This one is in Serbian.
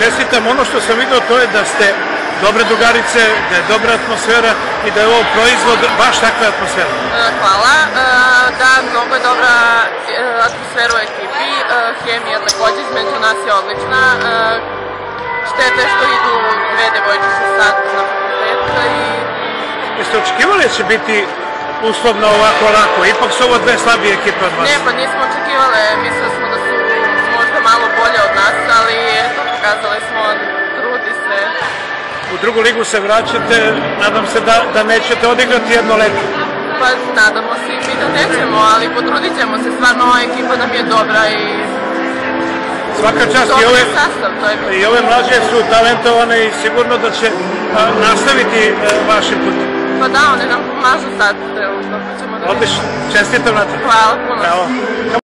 čestitam. Ono što sam vidio to je da ste dobre drugarice, da je dobra atmosfera i da je ovo proizvod baš takve atmosfere. Hvala. Da, mnogo je dobra atmosfera u ekipi. Hemija takođe između nas je odlična. Štete što idu dve devojčice sad na fakultet. Jeste očekivali da će biti uslovno ovako lako? Ipak su ovo dve slabije ekipe od vas. Ne, pa nismo očekivali. Mislili smo da su možda malo bolje od nas, ali eto, pokazali smo, trudi se. U drugu ligu se vraćate, nadam se da nećete odigrati jedno leto. Pa nadamo se i mi da nećemo, ali potrudit ćemo se, stvarno ova ekipa nam je dobra i svaka čast i ove mlađe su talentovane i sigurno da će nastaviti vašim putem. Pa da, one nam pomažu sad, pa ćemo da... Odlično, čestitam na to. Hvala puno. Bravo.